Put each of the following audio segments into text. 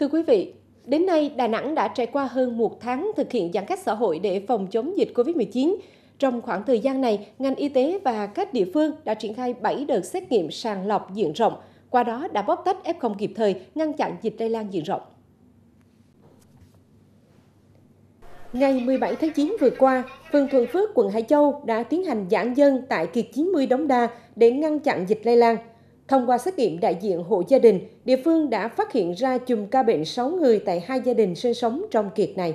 Thưa quý vị, đến nay Đà Nẵng đã trải qua hơn một tháng thực hiện giãn cách xã hội để phòng chống dịch Covid-19. Trong khoảng thời gian này, ngành y tế và các địa phương đã triển khai 7 đợt xét nghiệm sàng lọc diện rộng, qua đó đã bóc tách F0 kịp thời, ngăn chặn dịch lây lan diện rộng. Ngày 17 tháng 9 vừa qua, phường Thuận Phước, quận Hải Châu đã tiến hành giãn dân tại kiệt 90 Đống Đa để ngăn chặn dịch lây lan. Thông qua xét nghiệm đại diện hộ gia đình, địa phương đã phát hiện ra chùm ca bệnh 6 người tại 2 gia đình sinh sống trong kiệt này.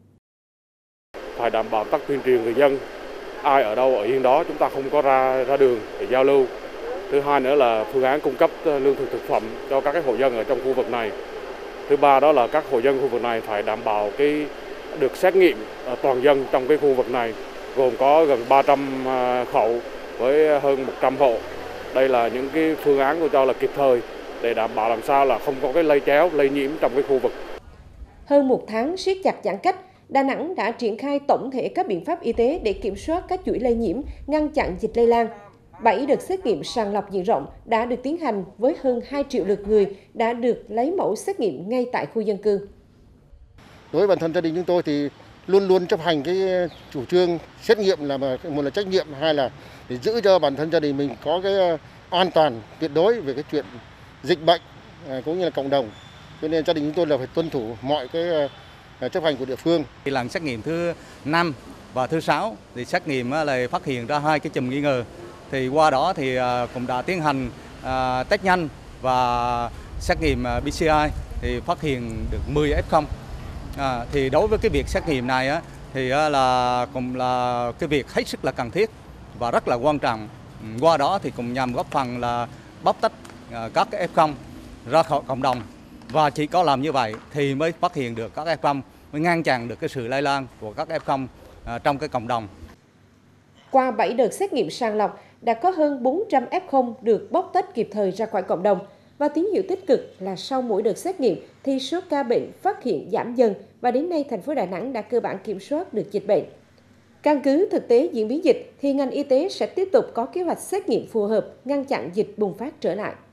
Phải đảm bảo tác tuyên truyền người dân, ai ở đâu ở yên đó, chúng ta không có ra đường để giao lưu. Thứ hai nữa là phương án cung cấp lương thực thực phẩm cho các hộ dân ở trong khu vực này. Thứ ba đó là các hộ dân khu vực này phải đảm bảo được xét nghiệm toàn dân trong cái khu vực này, gồm có gần 300 khẩu với hơn 100 hộ. Đây là những cái phương án của cho là kịp thời để đảm bảo làm sao là không có cái lây chéo, lây nhiễm trong cái khu vực. Hơn một tháng siết chặt giãn cách, Đà Nẵng đã triển khai tổng thể các biện pháp y tế để kiểm soát các chuỗi lây nhiễm, ngăn chặn dịch lây lan. 7 đợt xét nghiệm sàng lọc diện rộng đã được tiến hành với hơn 2 triệu lượt người đã được lấy mẫu xét nghiệm ngay tại khu dân cư. Đối với bản thân gia đình chúng tôi thì luôn luôn chấp hành cái chủ trương xét nghiệm là một là trách nhiệm, hai là để giữ cho bản thân gia đình mình có cái an toàn tuyệt đối về cái chuyện dịch bệnh cũng như là cộng đồng. Cho nên gia đình chúng tôi là phải tuân thủ mọi cái chấp hành của địa phương. Lần xét nghiệm thứ 5 và thứ 6 thì xét nghiệm là phát hiện ra 2 cái chùm nghi ngờ. Thì qua đó thì cũng đã tiến hành test nhanh và xét nghiệm PCR thì phát hiện được 10 F0. Thì đối với cái việc xét nghiệm này thì là cũng là cái việc hết sức là cần thiết và rất là quan trọng. Qua đó thì cũng nhằm góp phần là bóc tách các cái F0 ra khỏi cộng đồng, và chỉ có làm như vậy thì mới phát hiện được các F0, mới ngăn chặn được cái sự lây lan của các F0 trong cái cộng đồng. Qua 7 đợt xét nghiệm sàng lọc, đã có hơn 400 F0 được bóc tách kịp thời ra khỏi cộng đồng. Và tín hiệu tích cực là sau mỗi đợt xét nghiệm thì số ca bệnh phát hiện giảm dần và đến nay thành phố Đà Nẵng đã cơ bản kiểm soát được dịch bệnh. Căn cứ thực tế diễn biến dịch thì ngành y tế sẽ tiếp tục có kế hoạch xét nghiệm phù hợp ngăn chặn dịch bùng phát trở lại.